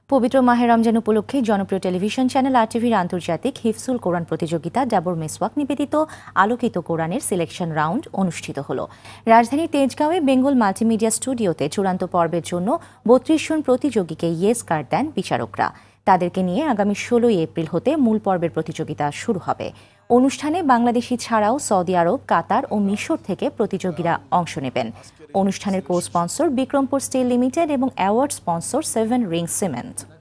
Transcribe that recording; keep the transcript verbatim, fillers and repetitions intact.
পবিত্র মাহে রমজান উপলক্ষে জনপ্রিয় টেলিভিশন চ্যানেল আরটিভির আন্তর্জাতিক হিফজুল কোরআন প্রতিযোগিতা জাবর মেসওয়াক নিবেদিত আলোকিত কোরআনের সিলেকশন রাউন্ড অনুষ্ঠিত হলো। রাজধানীর তেজগাঁওয়ে বেঙ্গল মাল্টিমিডিয়া স্টুডিওতে চূড়ান্ত পর্বের জন্য বত্রিশ জন প্রতিযোগীকে ইয়েস কার্ড দেন বিচারকরা। তাদেরকে নিয়ে আগামী ষোলোই এপ্রিল হতে মূল পর্বের প্রতিযোগিতা শুরু হবে। অনুষ্ঠানে বাংলাদেশি ছাড়াও সৌদি আরব, কাতার ও মিশর থেকে প্রতিযোগীরা অংশ নেবেন। অনুষ্ঠানের co sponsor Bikrampur steel limited এবং award sponsor seven ring cement.